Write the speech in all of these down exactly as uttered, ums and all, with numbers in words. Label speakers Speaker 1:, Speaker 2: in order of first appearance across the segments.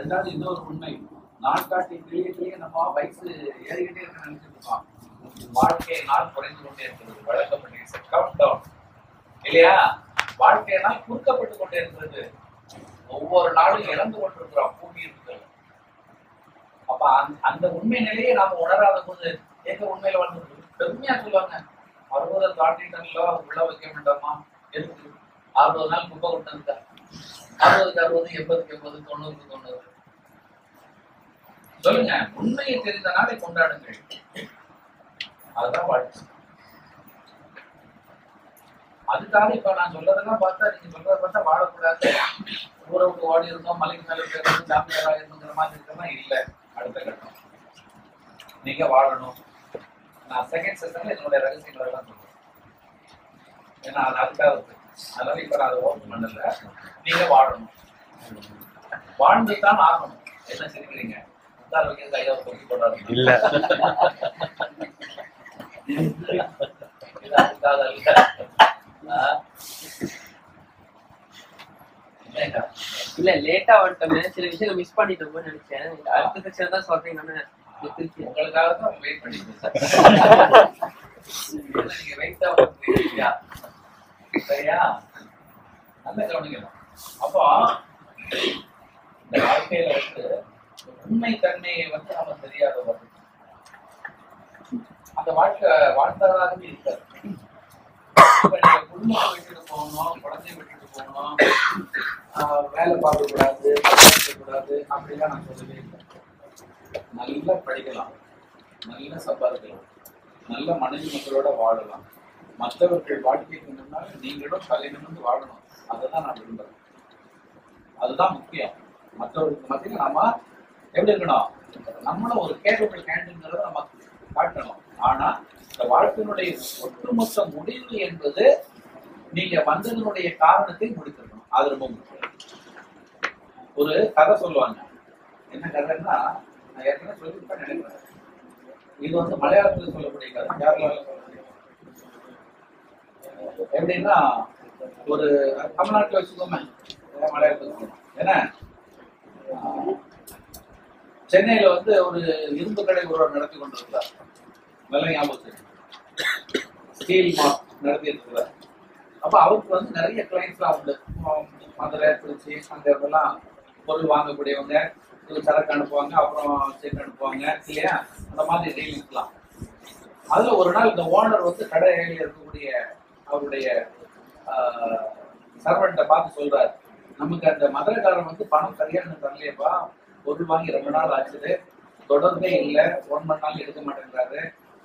Speaker 1: ரெண்டாவது இன்னொரு உண்மை, நாட்காட்டி கிளிய கிளிய நம்ம வயசு ஏறிக்கிட்டே இருக்க நினைச்சிட்டு இருக்கோம். வாழ்க்கை நாள் குறைந்து கொண்டே இருக்கிறது, வழங்கப்பட்டு கவுண்ட் டவுன் இல்லையா? வாழ்க்கை நாள் குறுக்கப்பட்டு கொண்டே இருக்கிறது, ஒவ்வொரு நாளும் இழந்து கொண்டிருக்கிறோம் பூமி இருக்கிறது. அப்ப அந்த உண்மை நிலையை நாம உணராத போது எங்க உண்மையில வந்து பெருமையா சொல்லுவாங்க, அறுபது தாண்டிட்டோ உள்ள வைக்க வேண்டாமா, எதுக்கு அறுபது நாள் குப்பை கொண்டு, அறுபதுக்கு அறுபது, எண்பதுக்கு எண்பது, தொண்ணூறுக்கு தொண்ணூறு. சொல்லுங்க, உண்மையை தெரிந்த நாளை கொண்டாடுங்கள். அதுதான் வாழ்க்கை. அதுக்காக இப்ப நான் சொல்றதெல்லாம் பார்த்தா, நீங்க சொல்றத பார்த்தா வாழக்கூடாது, ஊரை விட்டு ஓடி இருந்தோம், மலைக்கு மேல போயிருந்தோம், ஜாமியாரா இருந்துங்கிற மாதிரி இருக்கிறதா இல்ல. அடுத்த கட்டம் நீங்க வாழணும். நான் செகண்ட் செஷன்ல என்னுடைய ரகசியங்களை எல்லாம் சொல்றேன், ஏன்னா அது அதுக்காக இருக்கு. அதனால இப்ப நான் அதை ஓப்பன் பண்ணல. நீங்க வாழணும், வாழ்ந்துதான் ஆகணும். என்ன சிரிக்கிறீங்க? முத்தால் வைக்கிறது கையா தொட்டி போடாது இல்ல, இது அதுக்காக இல்ல.
Speaker 2: இல்ல லேட்டா வந்துட்டோமே, சில விஷயங்கள் மிஸ் பண்ணிட்டோம்னு நினைச்சேன். அடுத்த செக்ஷன் தான் சொல்றீங்கன்னு
Speaker 1: உங்களுக்காக தான் வெயிட் பண்ணிட்டு நீங்க வெயிட்டா சரியா? நல்ல கவனிக்கணும். அப்போ இந்த வாழ்க்கையில வந்து உண்மை தன்மையை வந்து நம்ம தெரியாத வருது, அந்த வாழ்க்கை வாழ்ந்ததாகவே இருக்காது. இப்ப நீங்க குடும்பத்தை விட்டுட்டு போகணும், குழந்தைய விட்டுட்டு போகணும், வேலை பார்க்க கூடாது, கூடாது அப்படிலாம் நான் சொல்லவே இல்லை. நல்லா படிக்கலாம், நல்லா சம்பாதிக்கலாம், நல்ல மனைவி மக்களோட வாழலாம், மற்றவர்கள் வாழ்க்கைக்கு முன்னால் நீங்களும் தலை நிமிர்ந்து வாழணும். அதுதான் நான் விரும்புறேன். அதுதான் முக்கியம். மற்றவர்களுக்கு மத்தியில் நாம எப்படி இருக்கணும், நம்மளும் ஒரு கேபபிள் கேண்டுங்கிறத நம்ம காட்டணும். ஆனா இந்த வாழ்க்கையினுடைய ஒட்டுமொத்த முடிவு என்பது நீங்க வந்ததனுடைய காரணத்தை முடித்திருக்கணும். அது ரொம்ப முக்கியம். ஒரு கதை சொல்லுவாங்க. என்ன கதைன்னா, நான் ஏற்கனவே சொல்லியிருப்பேன் நினைக்கிறேன். இது வந்து மலையாளத்தில் சொல்லக்கூடிய கதை, கேரளாவில் சொல்லக்கூடிய. எப்படின்னா, ஒரு தமிழ்நாட்டில் வச்சுக்கோமே, மலையாளத்தில் சொல்லணும். ஏன்னா சென்னையில வந்து ஒரு இரும்பு கடை ஒருவர் நடத்தி கொண்டிருக்கிறார். நல்ல ஞாபகம், ஸ்டீல் மார்ட் நடத்தி இருக்கிறார். அப்ப அவருக்கு வந்து நிறைய கிளைண்ட்ஸ்லாம் உண்டு. மதுரை, திருச்சி அந்த இடத்துலாம் பொருள் வாங்கக்கூடியவங்க, சரக்கு அனுப்புவாங்க, அப்புறம் செக் அனுப்புவாங்க இல்லையா? அந்த மாதிரி டீலிங்ஸ்லாம். அதுல ஒரு நாள் இந்த ஓனர் வந்து கடையில் இருக்கக்கூடிய அவருடைய சர்வெண்ட்டை பார்த்து சொல்றாரு, நமக்கு அந்த மதுரைக்காரன் வந்து பணம் சரியான தரலையப்பா, பொருள் வாங்கி ரெண்டு நாள் ஆச்சுது, தொடர்ந்தே இல்லை, ஒன் மணி நாள் எடுக்க மாட்டேங்கிறாரு.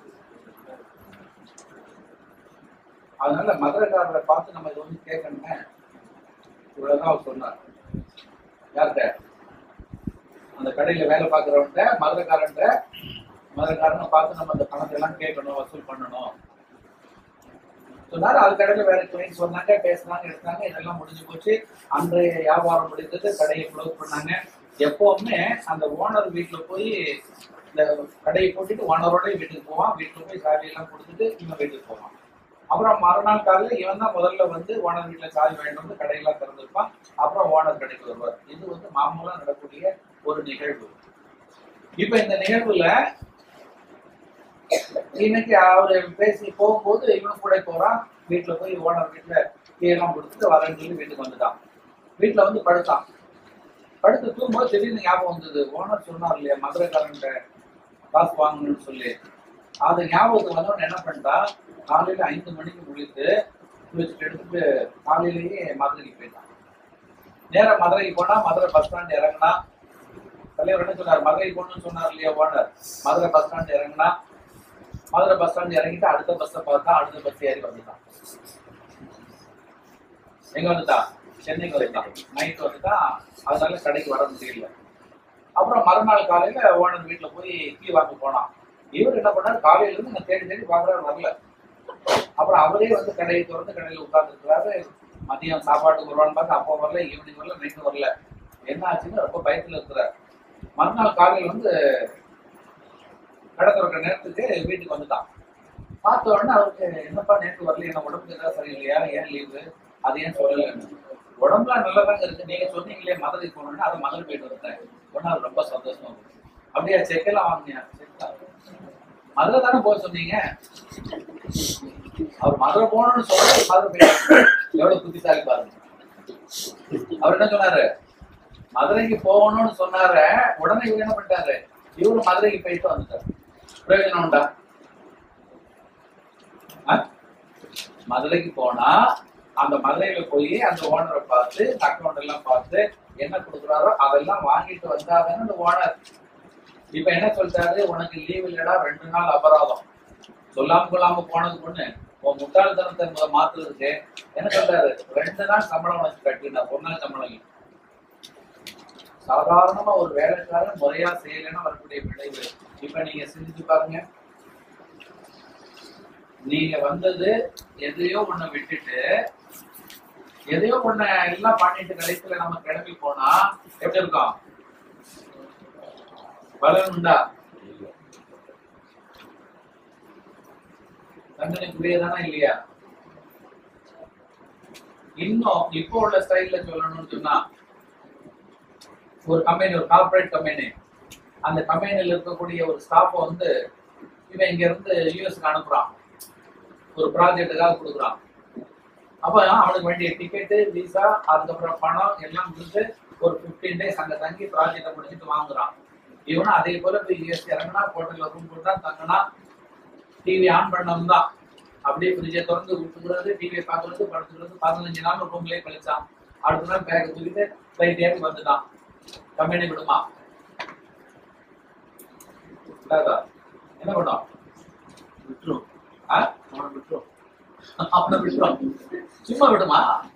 Speaker 1: அதனால மதுரைக்காரரை பார்த்து நம்ம இது வந்து கேட்கணுமே, இவ்வளவுதான் அவர் சொன்னார். யார்கிட்ட? அந்த கடையில வேலை பார்க்கிறவன்ட்ட, மதுரைக்காரன்ட்ட. மதுரைக்காரனை பார்த்து நம்ம அந்த பணத்தை எல்லாம் கேட்கணும், வசூல் பண்ணணும் சொன்னாரு. அது கடையில வேற கிளைண்ட் சொன்னாங்க, பேசினாங்க, எடுத்தாங்க. இதெல்லாம் முடிஞ்சு போச்சு. அன்றைய வியாபாரம் முடிந்தது, கடையை க்ளோஸ் பண்ணாங்க. எப்பவுமே அந்த ஓனர் வீட்டுல போய் இந்த கடையை போட்டுட்டு ஓனரோட வீட்டுக்கு போவான். வீட்டுல போய் சாவி எல்லாம் கொடுத்துட்டு இவன் வீட்டுக்கு போவான். அப்புறம் மறுநாள் காலையில இவன் தான் முதல்ல வந்து ஓனர் வீட்டுல சாவி வாங்கிட்டு வந்து கடையெல்லாம் திறந்துருப்பான். அப்புறம் ஓனர் கடைக்கு வருவார். இது வந்து மாமூலா நடக்கக்கூடிய ஒரு நிகழ்வு. இப்ப இந்த நிகழ்வுல இன்னைக்கு அவரு பேசி போகும்போது இவனும் கூட போறான். வீட்டுல போய் ஓனர் வீட்டுல கீழெல்லாம் கொடுத்துட்டு வரேன்னு சொல்லி வீட்டுக்கு வந்துட்டான். வீட்டுல வந்து படுத்தான். படுத்து தூங்கும்போது திடீர்னு ஞாபகம் வந்தது, ஓனர் சொன்னார் இல்லையா மதுரைக்காரன்ட்ட காசு வாங்கணும்னு சொல்லி. அது ஞாபகத்துக்கு வந்தவன் என்ன பண்ணிட்டா, காலையில ஐந்து மணிக்கு குளித்து குளிச்சுட்டு எடுத்துட்டு காலையிலேயே மதுரைக்கு போயிட்டான். நேரம் மதுரைக்கு போனா, மதுரை பஸ் ஸ்டாண்ட் இறங்கினா. தலைவர் என்ன சொன்னார், மதுரைக்கு போகணும்னு சொன்னார் இல்லையா ஓனர். மதுரை பஸ் ஸ்டாண்ட் இறங்கினா. மதுரை பஸ் ஸ்டாண்ட் இறங்கிட்டு அடுத்த பஸ்ஸை பார்த்தா, அடுத்த பஸ் ஏறி வந்துட்டான். எங்க வந்துட்டான்? சென்னைக்கு வந்துட்டான். நைட்டு வந்துட்டான். அதனால கடைக்கு வர முடியல. அப்புறம் மறுநாள் காலையில ஓனர் வீட்டுல போய் டீ வாங்க போனான். இவர் என்ன பண்ணாரு, காலையில இருந்து நான் தேடி தேடி பாக்குறாரு, வரல. அப்புறம் அவரே வந்து கடையை திறந்து கடையில உட்கார்ந்து இருக்கிறாரு. மதியம் சாப்பாட்டுக்கு வருவான்னு பார்த்து அப்போ வரல, ஈவினிங் வரல, நைட்டு வரல. என்ன ஆச்சுன்னு ரொம்ப பயத்துல இருக்கிறார். மறுநாள் காலையில வந்து கடை திறக்கிற நேரத்துக்கு வீட்டுக்கு வந்துட்டான். பார்த்த உடனே அவருக்கு, என்னப்பா நேற்று வரல, என்ன உடம்புக்கு ஏதாவது சரியில்லையா, ஏன் லீவு, அது ஏன் சொல்லலைன்னு. உடம்புலாம் நல்லதாங்க இருக்கு, நீங்க சொன்னீங்களே மதுரை போனோம்னா அதை மதுரை போயிட்டு வந்தேன், சொன்னா அது ரொம்ப சந்தோஷமா இருக்கும். அப்படியா செக்கெல்லாம் வாங்கினியா? மதுரை தானே போக சொன்னீங்க. அவர் மதுரை போகணும்னு சொல்ல மதுரை போயிட்டாரு. எவ்வளவு புத்திசாலி பாருங்க. அவர் என்ன சொன்னாரு? மதுரைக்கு போகணும்னு சொன்னாரு. உடனே இவரு என்ன பண்ணிட்டாரு? இவரு மதுரைக்கு போயிட்டு வந்துட்டாரு. பிரயோஜனம் உண்டா? மதுரைக்கு போனா அந்த மதுரையில போய் அந்த ஓனரை பார்த்து அக்கௌண்ட் எல்லாம் பார்த்து என்ன கொடுக்குறாரோ அதெல்லாம் வாங்கிட்டு வந்தாதானே அந்த ஓனர். இப்ப என்ன சொல்றாரு? உனக்கு லீவ் இல்லடா, ரெண்டு நாள் அபராதம். சொல்லாம கொள்ளாம போனது ஒண்ணு, உன் முட்டாள்தனத்தை மாத்துறதுக்கு என்ன சொல்றாரு? ரெண்டு நாள் சம்பளம் வச்சு கட்டினா ஒரு நாள் சம்பளம். சாதாரணமா ஒரு வேலைக்காரன் முறையா செய்யலைன்னா வரக்கூடிய விளைவு. இப்ப நீங்க சிந்திச்சு பாருங்க. நீங்க வந்தது எதையோ ஒண்ணு விட்டுட்டு எதையோ ஒண்ணு எல்லாம் பண்ணிட்டு கடைசியில நம்ம கிளம்பி போனா எப்படி இருக்கும்? பலன் உண்டா? தண்டனைக்குரியதானா இல்லையா? இன்னும் இப்போ உள்ள ஸ்டைல்ல சொல்லணும்னு சொன்னா, ஒரு கம்பெனி, ஒரு கார்பரேட் கம்பெனி, அந்த கம்பெனில இருக்கக்கூடிய ஒரு ஸ்டாஃப் வந்து இவன் இங்க இருந்து யூஎஸ்க்கு அனுப்புறான், ஒரு ப்ராஜெக்டுக்காக கொடுக்குறான். அப்ப அவனுக்கு வேண்டிய டிக்கெட்டு, விசா, அதுக்கப்புறம் பணம் எல்லாம் கொடுத்து ஒரு பிப்டீன் டேஸ் அங்க தங்கி ப்ராஜெக்டை முடிச்சுட்டு வாங்குறான். இவனும் அதே போல போய் யூஎஸ் இறங்கினா, ஹோட்டல்ல ரூம் போட்டா தங்கினா, டிவி ஆன் பண்ணணும் தான், அப்படியே ஃப்ரிட்ஜை திறந்து விட்டுக்கிறது, டிவியை பார்க்கறது, படுத்துக்கிறது, பதினஞ்சு நாள் ரூம்லயே கழிச்சான். அடுத்த நாள் பேக்கை தூக்கிட்டு ஃபிளைட் ஏறி வந்துட்டான். கம்பெனி விடுமா? என்ன பண்ணும்? விட்டுரும். அவனை விட்டுரும். அவனை விட்டுரும். சும்மா விடுமா?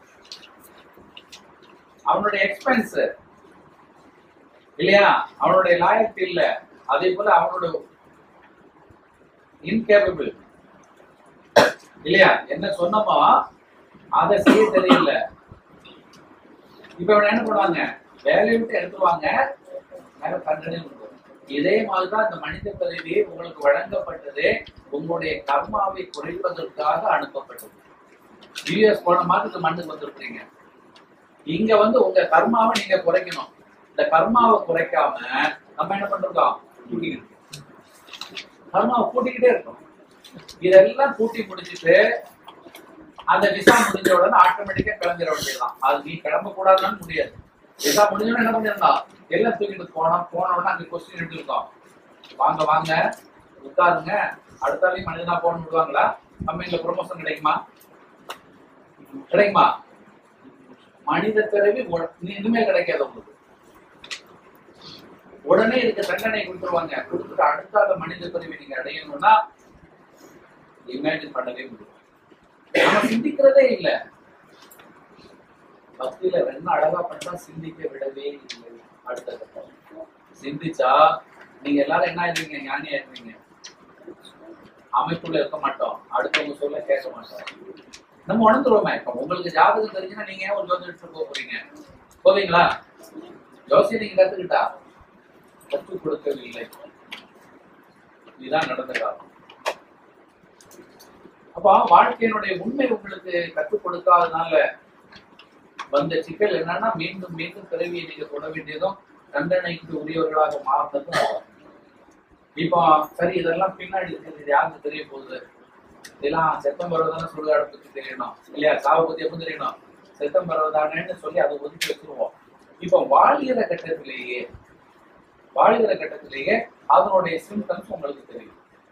Speaker 1: அவனுடைய எக்ஸ்பென்ஸ் இல்லையா? அவனுடைய லாயல்டி இல்ல. அதே போல அவனோட இன்கேபபிள் இல்லையா? என்ன சொன்னமோ அதை செய்ய தெரியல. இப்ப இவன் என்ன பண்ணுவாங்க? வேலையை விட்டு எடுத்துருவாங்க, வேற தண்டனை. இதே மாதிரிதான் இந்த மனித பிறவி உங்களுக்கு வழங்கப்பட்டது உங்களுடைய கர்மாவை குறைப்பதற்காக அனுப்பப்பட்டது. யூஎஸ் போன மாதிரி மண்ணுக்கு வந்திருக்கீங்க. இங்க வந்து உங்க கர்மாவை நீங்க குறைக்கணும். இந்த கர்மாவை குறைக்காம நம்ம என்ன பண்றோம்? கூட்டிக்கிட்டு கர்மாவை கூட்டிக்கிட்டே இருக்கோம். இதெல்லாம் கூட்டி முடிச்சுட்டு அந்த விசா முடிஞ்ச உடனே ஆட்டோமேட்டிக்கா கிளம்பிட வேண்டியதுதான். அது நீ கிளம்ப கூடாதுன்னு முடியாது. விசா முடிஞ்சோட என்ன பண்ணிருந்தோம்? எல்லாம் தூக்கிட்டு போனோம். போன உடனே அங்க கொஸ்டின் எடுத்துருக்கோம். வாங்க வாங்க உட்காருங்க, அடுத்தாலையும் மனிதனா போன விடுவாங்களா? கம்பெனில ப்ரொமோஷன் கிடைக்குமா? கிடைக்குமா? மனித பிறவி இனிமே கிடைக்காது உங்களுக்கு. உடனே இதுக்கு தண்டனை கொடுத்துருவாங்க. கொடுத்துட்டு அடுத்தால மனித பிறவி நீங்க அடையணும்னா இமேஜின் பண்ணவே முடியும். நம்ம சிந்திக்கிறதே இல்லை. பக்தியில என்ன அழகா பண்ணா சிந்திக்க விடவே இல்லை. அடுத்த கட்டம் சிந்திச்சா நீங்க எல்லாரும் என்ன ஆயிருவீங்க? ஞானி ஆயிருவீங்க. அமைப்புல இருக்க மாட்டோம், அடுத்தவங்க சொல்ல கேட்க மாட்டோம். நம்ம உணர்ந்துருவோமே. இப்ப உங்களுக்கு ஜாதகம் தெரிஞ்சுன்னா நீங்க ஏன் ஒரு ஜோதிடம் எடுத்து போக போறீங்க? போவீங்களா? ஜோசியம் நீங்க கத்துக்கிட்டா கற்றுக் கொடுக்கவில்லை. இதுதான் நடந்த காலம். அப்ப வாழ்க்கையினுடைய உண்மை உங்களுக்கு கற்றுக் கொடுக்காதனால வந்த சிக்கல் என்னன்னா, மீண்டும் மீண்டும் பிறவியை நீங்க தொட வேண்டியதும் தண்டனைக்கு உரியவர்களாக மாறினதும். இப்போ சரி, இதெல்லாம் பின்னாடி இருக்குது, இது யாருக்கு தெரிய போகுது? இதெல்லாம் செப்டம்பர் தானே சுடுகாடை பத்தி தெரியணும் இல்லையா? சாவை பத்தி எப்போ தெரியணும்? செப்டம்பர் தானேன்னு சொல்லி அதை ஒதுக்கி வச்சிருவோம். இப்போ வாழ்கிற கட்டத்திலேயே வாழ்கிற கட்டத்திலேயே அதனுடைய சிம்டம்ஸ் உங்களுக்கு தெரியும்.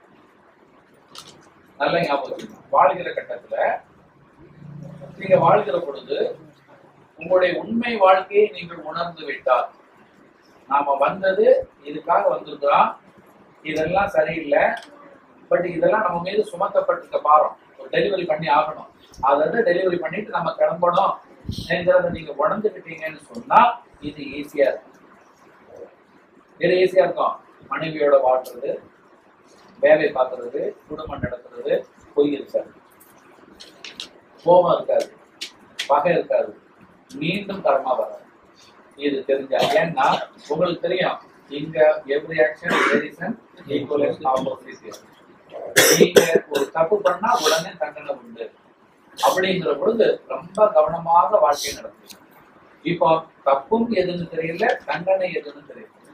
Speaker 1: நல்ல ஞாபகம். வாழ்கிற கட்டத்துல நீங்க வாழ்கிற பொழுது உங்களுடைய உண்மை வாழ்க்கையை நீங்கள் உணர்ந்து விட்டால், நாம வந்தது இதுக்காக வந்திருக்கிறோம், இதெல்லாம் சரியில்லை, பட் இதெல்லாம் நம்ம மீது சுமத்தப்பட்டிருக்க பாரம், ஒரு டெலிவரி பண்ணி ஆகணும், அதை டெலிவரி பண்ணிட்டு நம்ம கிளம்பணும் என்கிறத நீங்க உணர்ந்துக்கிட்டீங்கன்னு சொன்னா இது ஈஸியா இருக்கும். இது ஈஸியா இருக்கும். மனைவியோட வாழ்றது, வேலை பார்க்கறது, குடும்பம் நடத்துறது, பொய் இருக்காது, கோபம் இருக்காது, பகை இருக்காது, மீண்டும் கர்மா வராது. இது தெரிஞ்சா, ஏன்னா உங்களுக்கு தெரியும் இங்க every action relation equal and opposite. நீங்க ஒரு தப்பு பண்ணா உடனே தண்டனை உண்டு அப்படிங்கிற பொழுது ரொம்ப கவனமாக வாழ்க்கை நடக்கும். இப்போ தப்பும் எதுன்னு தெரியல, தண்டனை எதுன்னு தெரியல.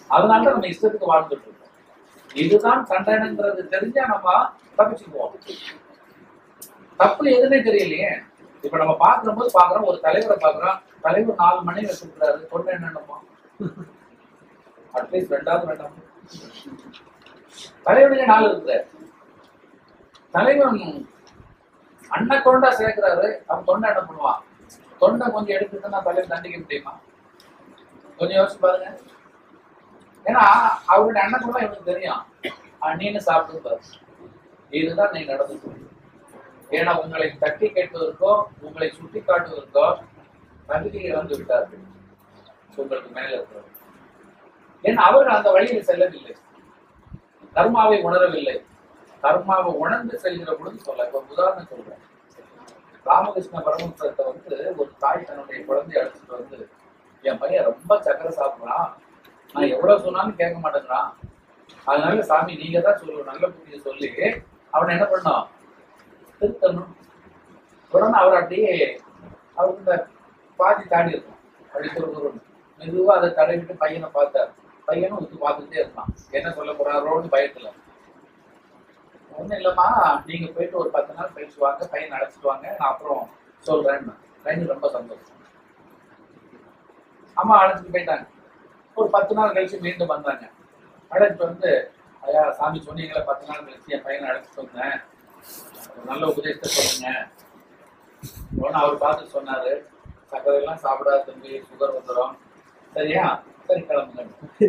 Speaker 1: அதனால நம்ம இஷ்டத்துக்கு வாழ்ந்துட்டு இருக்கோம். இதுதான் தண்டனைங்கிறது தெரிஞ்சா நம்ம தப்பிச்சுக்குவோம். தப்பு எதுன்னே தெரியலையே. இப்ப நம்ம பாக்குற போது பாக்குறோம், ஒரு தலைவரை பாக்குறோம், தலைவர் நாலு மணி வச்சிருக்கிறாரு, தொண்டை என்னென்னமா அட்லீஸ்ட் ரெண்டாவது வேண்டாம். தலைவனுக்கு நாலு இருக்கிறார், தலைவன் அண்ணன் தொண்டா சேர்க்கிறாரு, அவன் தொண்டை என்ன பண்ணுவான்? தொண்டை கொஞ்சம் எடுத்துட்டுன்னா தலைவர் தண்டிக்க முடியுமா? கொஞ்சம் யோசிச்சு பாருங்க. ஏன்னா அவருடைய அண்ணன் தொண்டா இவனுக்கு தெரியும், நீனு சாப்பிட்டு இதுதான் நீ நடந்து. ஏன்னா உங்களை தட்டி கேட்பதற்கோ உங்களை சுட்டி காட்டுவதற்கோ தகுதியை இழந்து விட்டார்கள் உங்களுக்கு மேல இருக்கிறது. ஏன்னா அவர்கள் அந்த வழியில் செல்லவில்லை, கர்மாவை உணரவில்லை. கர்மாவை உணர்ந்து செல்கிற பொழுது சொல்ல, இப்ப உதாரணம் சொல்றேன். ராமகிருஷ்ண பரமஹம்சத்தை வந்து ஒரு தாய் தன்னுடைய குழந்தைய அழைச்சிட்டு வந்து, என் பையன் ரொம்ப சக்கரை சாப்பிடுறான், நான் எவ்வளவு சொன்னாலும் கேட்க மாட்டேங்கிறான், அதனால சாமி நீங்க தான் சொல்லுவோம் நல்ல புத்தியை சொல்லி அவனை என்ன பண்ணோம், திருத்தணும். உடனே அவர் அப்படியே அவருக்கு இந்த பாதி தாடி இருக்கும், அப்படி ஒரு மெதுவா அதை தடவிட்டு பையனை பார்த்தார். பையனும் வந்து பார்த்துட்டே இருந்தான், என்ன சொல்ல போறாரோன்னு பயத்துல. ஒன்றும் இல்லைம்மா, நீங்க போயிட்டு ஒரு பத்து நாள் கழிச்சு வாங்க, பையன் அழைச்சிட்டு வாங்க, நான் அப்புறம் சொல்றேன்னு. பையன் ரொம்ப சந்தோஷம். அம்மா அழைச்சிட்டு போயிட்டாங்க. ஒரு பத்து நாள் கழிச்சு மீண்டும் வந்தாங்க. அழைச்சிட்டு வந்து, ஐயா சாமி சொன்னீங்களே பத்து நாள் கழிச்சு என் பையனை அழைச்சிட்டு வந்தேன், நல்ல உபதேசத்தை சொல்லுங்க. உடனே அவர் பார்த்து சொன்னாரு, சர்க்கரை எல்லாம் சாப்பிடாத தம்பி, சுகர் வந்துடும். சரியா? சரி கிளம்புங்க.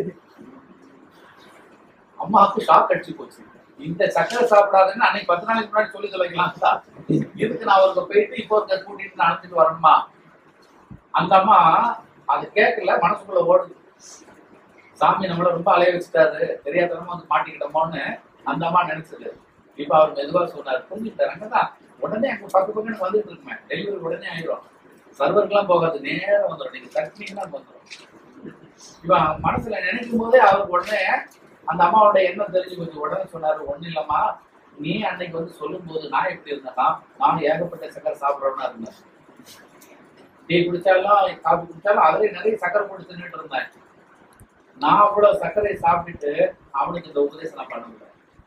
Speaker 1: அம்மாவுக்கு ஷாக் அடிச்சு போச்சு. இந்த சக்கரை சாப்பிடாதுன்னு அன்னைக்கு பத்து நாளைக்கு முன்னாடி சொல்லி தொலைக்கலாம். இதுக்கு நான் அவருக்கு போயிட்டு இப்போ இருக்க கூட்டிட்டு நான் அழைச்சிட்டு வரணுமா? அந்த அம்மா அது கேட்கல, மனசுக்குள்ள ஓடுது. சாமி நம்மள ரொம்ப அலைய வச்சுட்டாரு, தெரியாதனமா வந்து மாட்டிக்கிட்டோமோன்னு அந்த அம்மா நினைச்சது. இப்ப அவர் மெதுவா சொன்னார், புரிஞ்சுட்டாருங்கதான். உடனே அங்க பத்து பக்கம் வந்துட்டு இருக்குமே, டெலிவரி உடனே ஆயிடும், சர்வருக்கெல்லாம் போகாது, நேரம் வந்துடும். நீங்க தட்டினீங்கன்னா வந்துடும். இவன் மனசுல நினைக்கும் போதே அவருக்கு உடனே அந்த அம்மாவோட எண்ணம் தெரிஞ்சு கொஞ்சம் உடனே சொன்னாரு, ஒண்ணு இல்லம்மா, நீ அன்னைக்கு வந்து சொல்லும் போது நான் எப்படி இருந்தேன்னா, நானும் ஏகப்பட்ட சக்கரை சாப்பிடறவனா இருந்தேன். டீ குடிச்சாலும் காஃபி குடிச்சாலும் அதுல நிறைய சக்கரை போட்டு தின்னுட்டு இருந்தேன். நான் அவ்வளவு சர்க்கரை சாப்பிட்டுட்டு அவனுக்கு இந்த உபதேசம் நான் பண்ண.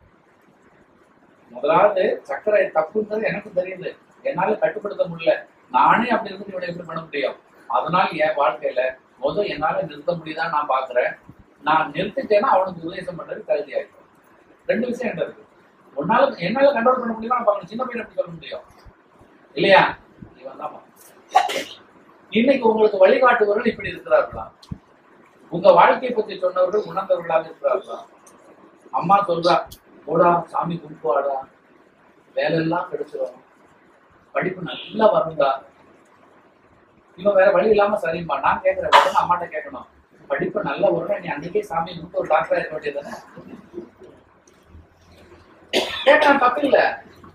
Speaker 1: முதலாவது சர்க்கரை தப்புன்றது எனக்கு தெரியுது, என்னால கட்டுப்படுத்த முடியல, நானே அப்படி இருந்து இவனை எப்படி பண்ண முடியும்? அதனால என் வாழ்க்கையில முதல் என்னால நிறுத்த முடியுதான்னு நான் பாக்குறேன். நான் நிறுத்திட்டேன்னா அவனுக்கு உபதேசம் பண்றது தகுதி ஆயிடும். ரெண்டு விஷயம் என்ன இருக்கு, உன்னால என்னால கண்ட்ரோல் பண்ண முடியுமா? நான் பாக்கணும், சின்ன பையன் எப்படி சொல்ல முடியும் இல்லையா? இவன் தான் இன்னைக்கு உங்களுக்கு வழிகாட்டுவர்கள் இப்படி இருக்கிறார்களா? உங்க வாழ்க்கையை பற்றி சொன்னவர்கள் உணர்ந்தவர்களாக இருக்கிறார்களா? அம்மா சொல்றா, போடா சாமி கும்பிடுவாடா, வேலை எல்லாம் கிடைச்சிடும், படிப்பு நல்லா வருங்கா. இவன் வேற வழி இல்லாம சரிம்பா. நான் கேட்கிறேன், உடனே அம்மாட்ட கேட்கணும், படிப்பு நல்லா வரும், நீ அன்னைக்கே சாமி கும்பிட்டு ஒரு டாக்டரா இருக்க வேண்டியதானே? கேட்கலாம், தப்பு இல்ல,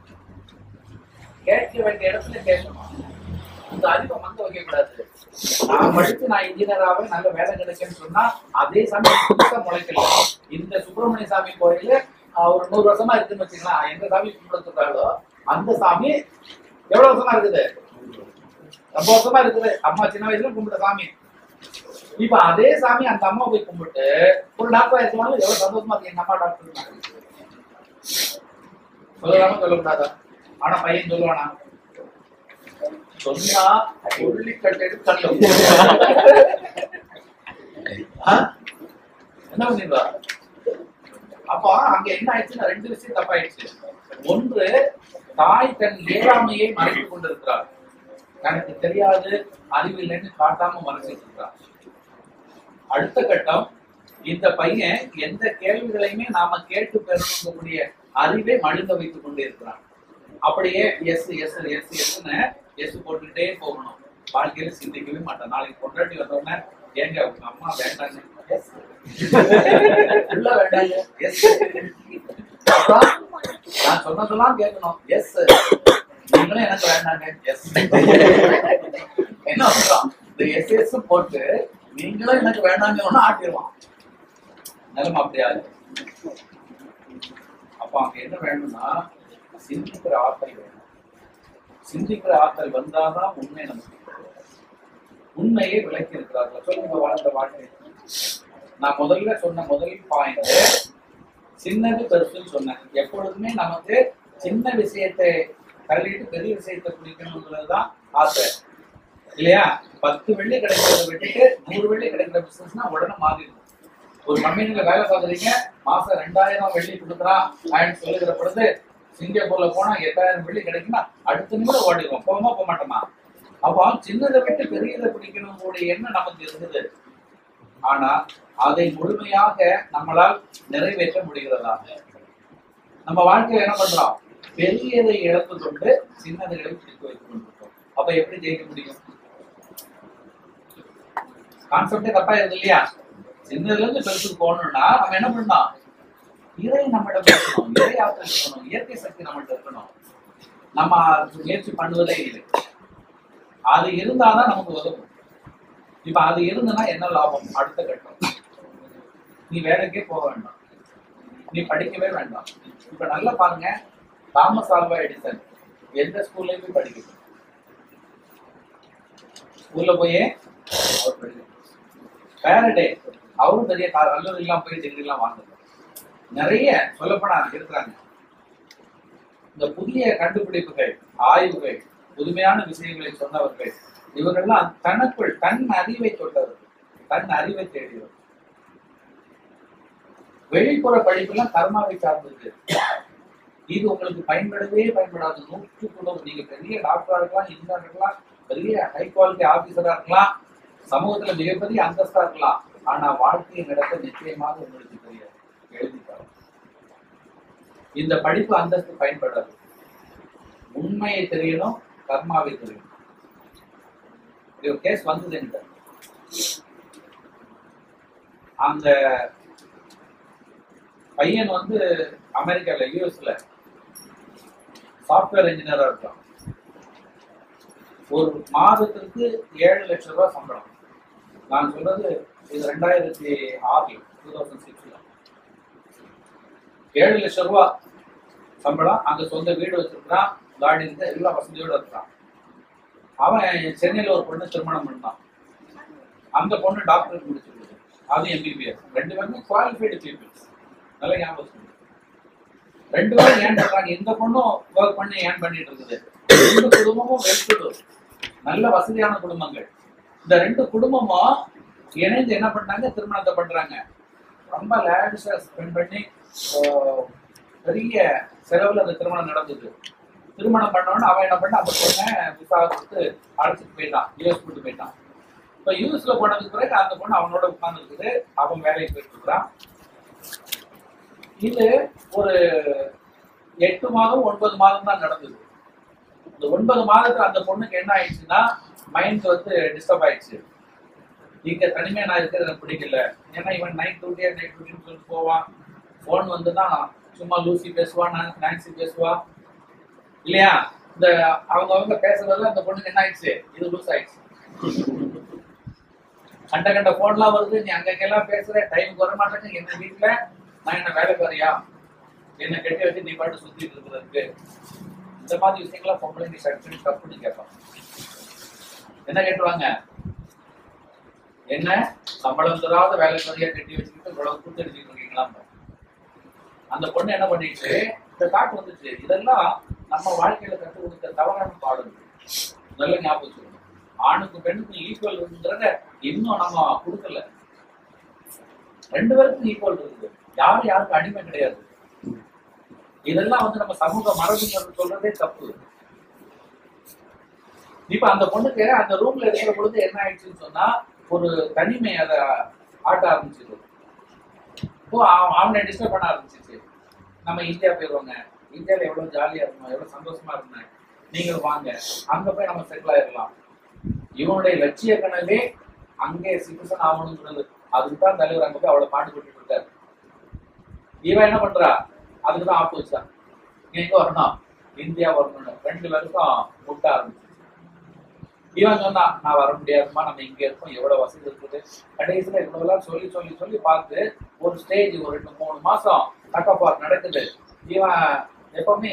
Speaker 1: கேட்க வேண்டிய இடத்துல கேட்கணும். இந்த அறிவை மங்க வைக்க கூடாது. நான் படிச்சு நான் இன்ஜினியராகவே நல்ல வேலை கிடைக்குன்னு சொன்னா அதே சமயம் முளைக்கல. இந்த சுப்பிரமணிய சாமி கோயில ஒரு நூறு வருஷமா இருக்குன்னு வச்சுக்கலாம், எந்த சாமி கும்பிடுறாங்களோ அந்த சாமி எவ்வளவு வருஷமா இருக்குது? ரொம்ப வருஷமா இருக்குது. அம்மா சின்ன வயசுல கும்பிட்ட சாமி. இப்ப அதே சாமி அந்த அம்மா போய் கும்பிட்டு ஒரு டாக்டரா இருக்கலாம், எவ்வளவு சந்தோஷமா இருக்கு. எங்க அம்மா டாக்டர் சொல்லலாம சொல்லக்கூடாதா? ஆனா பையன் சொல்லுவானா? சொன்னா சொல்லி கட்டு கல்ல என்ன பண்ணிடுவா? அப்போ அங்க என்ன ஆயிடுச்சுன்னா ரெண்டு விஷயம் தப்பாயிடுச்சு. ஒன்று, தாய் தன் ஏழாமையை மறைத்துக் கொண்டிருக்கிறார், எனக்கு தெரியாது அறிவில்லைன்னு காட்டாம மறைச்சிட்டு இருக்கிறார். அடுத்த கட்டம், இந்த பையன் எந்த கேள்விகளையுமே நாம கேட்டு பெறக்கூடிய அறிவை மழுங்க வைத்துக் கொண்டே இருக்கிறான். அப்படியே எஸ் எஸ் எஸ் எஸ்ன்னு எஸ் போட்டுக்கிட்டே போகணும். வாழ்க்கையில சிந்திக்கவே மாட்டான். நாளைக்கு கொண்டாட்டி வந்தோடனே ஏங்க உங்க அம்மா வேண்டாங்க, எஸ் உள்ள வேண்டாங்க, எஸ் நான் சொன்னதெல்லாம் கேட்கணும், எஸ் நீங்களும் எனக்கு வேண்டாங்க, எஸ் என்ன சொல்றான்? இந்த எஸ் எஸ் போட்டு நீங்களும் எனக்கு வேண்டாங்க ஒண்ணு ஆட்டிடுவான். நிலைமை அப்படியாது. அப்ப அங்க என்ன வேணும்னா சிந்திக்கிற ஆற்றல் வேணும். சிந்திக்கிற ஆற்றல் வந்தாதான் உண்மை நமக்கு. உண்மையை விளக்கி இருக்கிறார்கள். சொல்லுங்க, வாழ்ந்த வாழ்க்கை நான் முதல்ல சொன்ன முதல் பாயிண்ட் சின்னது பெருசுன்னு சொன்னேன். எப்பொழுதுமே நமக்கு சின்ன விஷயத்தை தள்ளிட்டு பெரிய விஷயத்தை பிடிக்கணுங்கிறதுதான் ஆசை இல்லையா? பத்து வெள்ளி கிடைக்கிறத விட்டுட்டு நூறு வெள்ளி கிடைக்கிற பிசினஸ்னா உடனே மாறிடும். ஒரு கம்பெனில வேலை பார்க்குறீங்க, மாசம் ரெண்டாயிரம் வெள்ளி கொடுக்குறான் அப்படின்னு சொல்லுகிற பொழுது சிங்கப்பூர்ல போனா எட்டாயிரம் வெள்ளி கிடைக்குன்னா அடுத்த நிமிடம் ஓடிடுவோம். போகமா போக மாட்டோமா? அப்போ சின்னதை விட்டு பெரியதை பிடிக்கணும் கூட எண்ணம் நமக்கு இருந்தது. ஆனா அதை முழுமையாக நம்மளால் நிறைவேற்ற முடிகிறதா? நம்ம வாழ்க்கையில என்ன பண்றோம்? பெரியதை இழந்து கொண்டு சின்னதைகளை பிடித்து வைத்துக் கொண்டிருக்கோம். அப்ப எப்படி ஜெயிக்க முடியும்? கான்செப்டே தப்பா இருக்கு இல்லையா? சின்னதுல இருந்து பெருசுக்கு போகணும்னா நம்ம என்ன பண்ணணும்? இறை நம்மிடம் இருக்கணும், இறை ஆற்றல் இருக்கணும், இயற்கை சக்தி நம்மகிட்ட இருக்கணும். நம்ம முயற்சி பண்ணுவதே இல்லை. அது இருந்தாதான் நமக்கு உதவும். இப்ப அது இருந்ததுன்னா என்ன லாபம்? அடுத்த கட்டம், நீ வேலைக்கே போக வேண்டாம், நீ படிக்கவே வேண்டாம். இப்ப நல்லா பாருங்க, தாமஸ் ஆல்வா எடிசன் எந்த ஸ்கூல்லையுமே படிக்கணும், ஸ்கூல்ல போயே அவர் படிக்கணும். பேரடே அவரும் பெரிய கல்லூரி எல்லாம் போய் டிகிரி எல்லாம் வாங்கல. நிறைய சொல்லப்போனா இருக்கிறாங்க. இந்த புதிய கண்டுபிடிப்புகள், ஆய்வுகள், புதுமையான விஷயங்களை சொன்னவர்கள் இவர்கள்லாம் தனக்குள் தன் அறிவை தொட்டவர்கள், தன் அறிவை தேடியவர்கள். வெளிப்புற படிப்பெல்லாம் கர்மாவை சார்ந்தது. இது உங்களுக்கு பயன்படவே பயன்படாது. நூற்றுக்குள்ள நீங்க பெரிய டாக்டரா இருக்கலாம், இன்ஜினியர் இருக்கலாம், பெரிய ஹை குவாலிட்டி ஆபீசரா இருக்கலாம், சமூகத்துல மிகப்பெரிய அந்தஸ்தா இருக்கலாம். ஆனா வாழ்க்கையை நடத்த நிச்சயமாக உங்களுக்கு தெரியாது. எழுதிட்டாங்க. இந்த படிப்பு அந்தஸ்து பயன்படாது. உண்மையை தெரியணும், கர்மாவை தெரியணும். ஒரு கேஸ் வந்தது என்கிட்ட. அந்த பையன் வந்து அமெரிக்கால யூஎஸ்ல சாப்ட்வேர் இன்ஜினியரா இருக்கான். ஒரு மாதத்திற்கு ஏழு லட்சம் ரூபாய் சம்பளம். நான் சொல்றது இது ரெண்டாயிரத்தி ஆறுல டூ தௌசண்ட் சிக்ஸ்ல ஏழு லட்சம் ரூபாய் சம்பளம். அங்க சொந்த வீடு வச்சிருக்கான், காடி இருந்து எல்லா வசதியோட இருக்கான். அவன் சென்னையில ஒரு பொண்ணு திருமணம் பண்ணான். அந்த பொண்ணு டாக்டருக்கு முடிச்சிருக்கு, அது எம்பிபிஎஸ். ரெண்டு பேருமே குவாலிஃபைடு பீப்புள்ஸ். நல்ல ஞாபகம். ரெண்டு பேரும் ஏன் பண்றாங்க? இந்த பொண்ணும் ஒர்க் பண்ணி ஏன் பண்ணிட்டு இருக்குது. ரெண்டு குடும்பமும் வெல்டு, நல்ல வசதியான குடும்பங்கள். இந்த ரெண்டு குடும்பமும் இணைந்து என்ன பண்ணாங்க? திருமணத்தை பண்றாங்க. ரொம்ப லேவிஷா ஸ்பெண்ட் பண்ணி பெரிய செலவுல அந்த திருமணம் நடந்தது. திருமணம் பண்ணோன்னு அவன் என்ன பண்ண, அந்த பொண்ணை விசா கொடுத்து அழைச்சிட்டு போயிட்டான், யூஎஸ் கூட்டு போயிட்டான். இப்ப யூஎஸ்ல போனதுக்கு பிறகு அந்த பொண்ணு அவனோட உட்கார்ந்து இருக்குது, அவன் வேலைக்கு போயிட்டு இருக்கிறான். இது ஒரு எட்டு மாதம் ஒன்பது மாதம் தான் நடந்தது. இந்த ஒன்பது மாதத்துல அந்த பொண்ணுக்கு என்ன ஆயிடுச்சுன்னா மைண்ட் வந்து டிஸ்டர்ப் ஆயிடுச்சு. இங்க தனிமையா நான் இருக்கிறது எனக்கு பிடிக்கல. ஏன்னா இவன் நைட் டியூட்டியா நைட் டியூட்டின்னு சொல்லிட்டு போவான். போன் வந்துதான் சும்மா லூசி பேசுவா, நான்சி பேசுவா இல்லையா? இந்த அவங்க அவங்க பேசுறதுல அந்த பொண்ணுக்கு என்ன ஆயிடுச்சு? இது லூஸ் ஆயிடுச்சு. கண்ட கண்ட போன்லாம் வருது, நீ அங்கெல்லாம் பேசுற, டைமுக்கு வர மாட்டேங்க. என்ன வீட்டுல நான் என்ன வேலை பாரியா, என்ன கட்டி வச்சு நீ பாட்டு சுத்திட்டு இருக்கிறதுக்கு. இந்த மாதிரி விஷயங்கள்லாம் பொம்பளைங்க சட்டம் தப்புன்னு கேட்பாங்க. என்ன கேட்டுருவாங்க? என்ன சம்பளம் தராத வேலை சரியா கட்டி வச்சுக்கிட்டு இவ்வளவு கூத்து அடிச்சுட்டு இருக்கீங்களா? அந்த பொண்ணு என்ன பண்ணிட்டு இந்த காட்டு வந்துச்சு. இதெல்லாம் நம்ம வாழ்க்கையில கற்றுக் கொடுத்த தவறான பாடம். நல்ல ஞாபகம் சொல்லணும். ஆணுக்கும் பெண்ணுக்கும் ஈக்குவல் இருக்குங்கிறத இன்னும் நம்ம கொடுக்கல. ரெண்டு பேருக்கும் ஈக்குவல் இருக்குது. யாரும் யாருக்கும் அடிமை கிடையாது. இதெல்லாம் வந்து நம்ம சமூக மரபுங்கிறது சொல்றதே தப்பு. இப்ப அந்த பொண்ணுக்கு அந்த ரூம்ல இருக்கிற பொழுது என்ன ஆயிடுச்சுன்னு சொன்னா ஒரு தனிமை அதை ஆட்ட ஆரம்பிச்சிது. இப்போ அவனை டிஸ்டர்ப் பண்ண ஆரம்பிச்சிச்சு. நம்ம இந்தியா போயிடுவாங்க, இந்தியாவில எவ்வளவு ஜாலியா இருக்கணும், எவ்வளவு சந்தோஷமா இருந்தேன், நீங்களும் வாங்க, அங்க போய் நம்ம செட்டில் ஆயிடலாம். இவனுடைய லட்சிய கனவே அங்கே சிட்டிசன் ஆகணுங்கிறது. அதுக்குதான் தலைவர் அங்க போய் அவ்வளவு பாடுபட்டு இருக்காரு. இவன் என்ன பண்றா? அதுக்குதான் ஆப்போசிட்டா நீ எங்க வரணும், இந்தியா வரணும். ரெண்டு பேருக்கும் முட்ட ஆரம்பிச்சு. இவன் சொன்னா நான் வர முடியாதுமா, நம்ம இங்க இருக்கோம், எவ்வளவு வசதி இருக்குது. கடைசியில இவ்வளவு சொல்லி சொல்லி சொல்லி பார்த்து ஒரு ஸ்டேஜ் ஒரு ரெண்டு மூணு மாசம் தக்கப்பார் நடக்குது. இவன் எப்பவுமே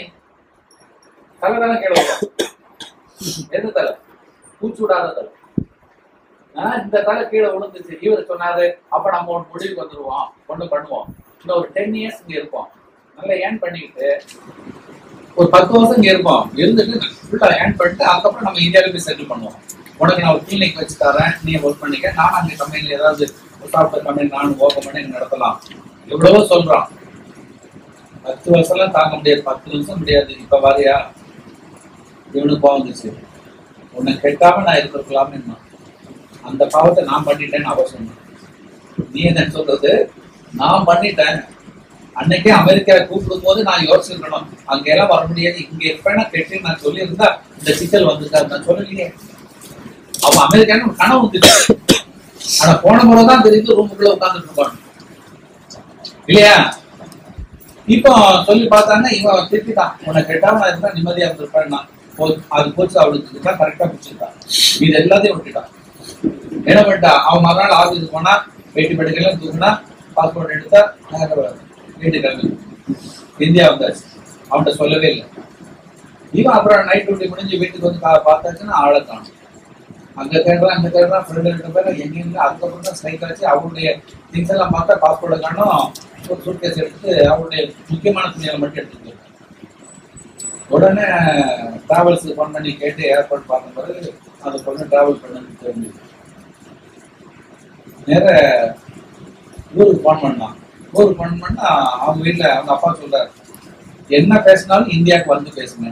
Speaker 1: தலை தானே கேள்வி, எது தலை? பூச்சூடாத தலை. ஆஹ் இந்த தலை கீழே விழுந்துச்சு, இவர் சொன்னாரு அப்ப நம்ம ஒன்று முடிவுக்கு வந்துருவோம், ஒண்ணு பண்ணுவோம், இன்னும் ஒரு டென் இயர்ஸ் இங்க இருப்போம், நல்லா ஏர்ன் பண்ணிக்கிட்டு ஒரு பத்து வருஷம் இங்க இருப்போம், இருந்துட்டு ஃபுல்லா ஏர்ன் பண்ணிட்டு அதுக்கப்புறம் நம்ம இந்தியாவில போய் செட்டில் பண்ணுவோம். உனக்கு நான் ஒரு கிளினிக் வச்சு தரேன், நீ ஒர்க் பண்ணிக்க, நானும் அங்கே கம்பெனில ஏதாவது சாஃப்ட்வேர் கம்பெனி நானும் ஓப்பன் பண்ணி நடத்தலாம். எவ்வளவோ சொல்றான். பத்து வருஷம் எல்லாம் தாங்க முடியாது, பத்து நிமிஷம் முடியாது. இப்ப வாரியா இவனுக்கு பாவம் வந்துச்சு, உன்னை கெட்டாம நான் இருந்திருக்கலாம்னு. அந்த பாவத்தை நான் பண்ணிட்டேன்னு அவ சொன்னான். நீ என்ன சொல்றது? நான் பண்ணிட்டேன். அன்னைக்கே அமெரிக்கா கூப்பிடும் போது நான் யோசிச்சிருக்கணும், அங்க எல்லாம் வர முடியாது, இங்க இருப்பேன்னா கெட்டு நான் சொல்லியிருந்தா இந்த சிக்கல் வந்துட்டாரு. நான் சொல்லலையே. அவன் அமெரிக்கான்னு கனவு வந்துட்டு, ஆனா போன முறைதான் தெரிஞ்சு ரூமுக்குள்ள உட்கார்ந்துட்டு இருப்பான் இல்லையா? இப்போ சொல்லி பார்த்தாங்க, இவன் திருப்பிட்டான், உன்னை கெட்டாம இருந்தா நிம்மதியா இருந்திருப்பான்னா. அது போச்சு, அவளுக்கு தான் கரெக்டா பிடிச்சிருக்கான். இது எல்லாத்தையும் விட்டுட்டான். என்ன பண்ணிட்டா, அவன் மறுநாள் ஆஃபீஸுக்கு போனா, வெட்டி படுக்கையெல்லாம் தூக்குனா, பாஸ்போர்ட் எடுத்தா, வீட்டு கிளம்பி இந்தியா வந்தாச்சு. அவன்கிட்ட சொல்லவே இல்லை. இவன் அப்புறம் நைட் டியூட்டி முடிஞ்சு வீட்டுக்கு வந்து பார்த்தாச்சுன்னா ஆளை காணும். அங்க தேடுறான், அங்க தேடுறான், ஃப்ரெண்டு ரெண்டு பேரும் எங்கேயும். அதுக்கப்புறம் தான் ஸ்ட்ரைக் ஆச்சு. அவருடைய திங்ஸ் எல்லாம் பார்த்தா பாஸ்போர்ட்டை காணும். ஒரு சூட்கேஸ் எடுத்து அவருடைய முக்கியமான துணிகளை மட்டும் எடுத்துட்டு உடனே டிராவல்ஸுக்கு ஃபோன் பண்ணி கேட்டு ஏர்போர்ட் பார்க்கும் பிறகு அந்த பொண்ணு டிராவல் பண்ணு தெரிஞ்சு நேர ஊருக்கு ஃபோன் பண்ணான். ஊருக்கு ஃபோன் பண்ணா அவங்க வீட்டில் அவங்க அப்பா சொல்றாரு, என்ன பேசினாலும் இந்தியாவுக்கு வந்து பேசுங்க.